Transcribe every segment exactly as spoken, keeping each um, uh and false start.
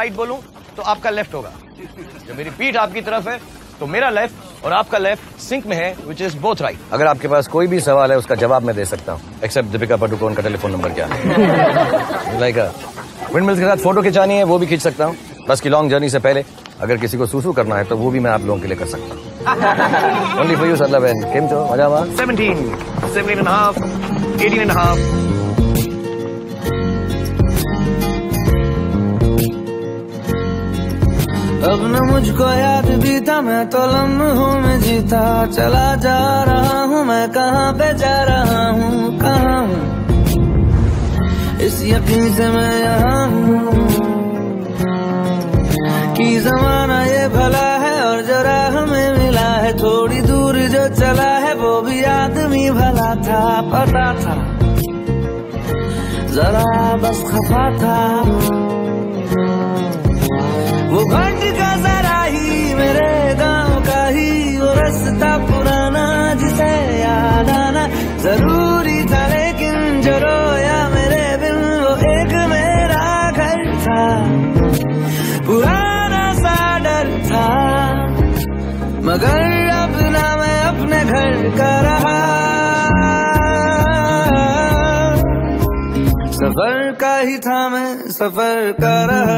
Right बोलूं तो आपका लेफ्ट होगा। जब मेरी पीठ आपकी तरफ है तो मेरा लेफ्ट और आपका लेफ्ट सिंक में है, विच इज बोथ राइट। अगर आपके पास कोई भी सवाल है उसका जवाब मैं दे सकता हूँ, एक्सेप्ट दीपिका पादुकोण का टेलीफोन नंबर क्या है। लाइक विंडमिल्स के साथ फोटो खिंचानी है वो भी खींच सकता हूँ। बस की लॉन्ग जर्नी से पहले अगर किसी को सूसू करना है तो वो भी मैं आप लोगों के लिए कर सकता हूँ। ओनली फॉर यू सदला बहन, केम छो मजामा? Seventeen, seventeen and half, eighteen and half. अब न मुझको याद भी था, मैं तो लम्हों में जीता चला जा रहा हूँ। मैं कहाँ पे जा रहा हूँ, कहाँ हूँ, इस यकीन से मैं यहाँ हूँ कि जमाना ये भला है और जरा हमें मिला है। थोड़ी दूर जो चला है वो भी आदमी भला था, पता था जरा बस खफा था। वो घंट का जरा ही मेरे गांव का ही वो रास्ता पुराना जिसे याद आना जरूरी था, लेकिन जो रोया मेरे बिन वो एक मेरा घर था, पुराना सा डर था। मगर अब ना मैं अपने घर का रहा, सफर का ही था मैं सफर का रहा।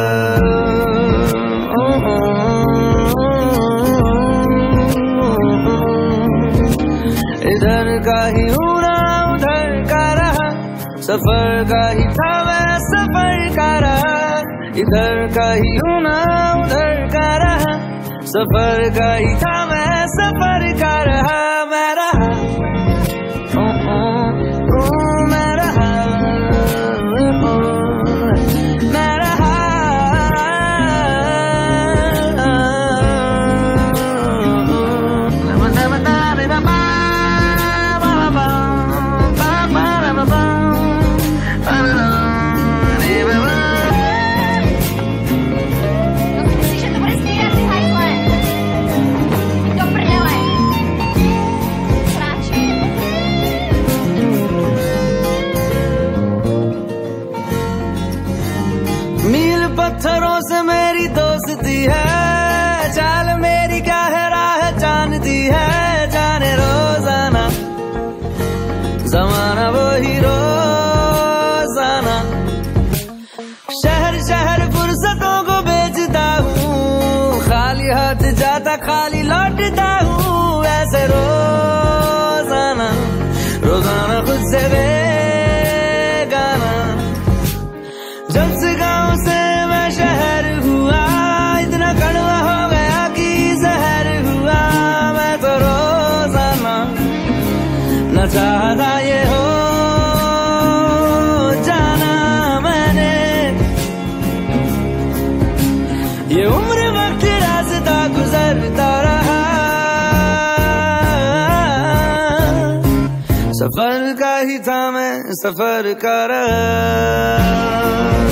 इधर का ही हूँ ना उधर का रहा, सफर का ही था मैं सफर का रहा। इधर का ही हूँ ना उधर का रहा, सफर का ही था मैं सफर का रहा। मैं रहा ओ, ओ, ओ, मैं रहा ओ, मैं रहा। पत्थरों से मेरी दोस्ती है, चाल मेरी क्या है राह जानती है। जाने रोजाना जमाना वो ही रोजाना, शहर शहर फुर्सतों को बेचता हूँ, खाली हाथ जाता खाली लौटता हूँ। ऐसे रोजाना रोजाना खुद से बेगाना, जब से गाँव से शहर हुआ इतना कड़वा हो गया कि जहर हुआ। मैं तो रोजाना न चाहता ये हो जाना मैंने, ये उम्र वक्त रास्ता गुजरता रहा, सफर का ही था मैं सफर का रहा।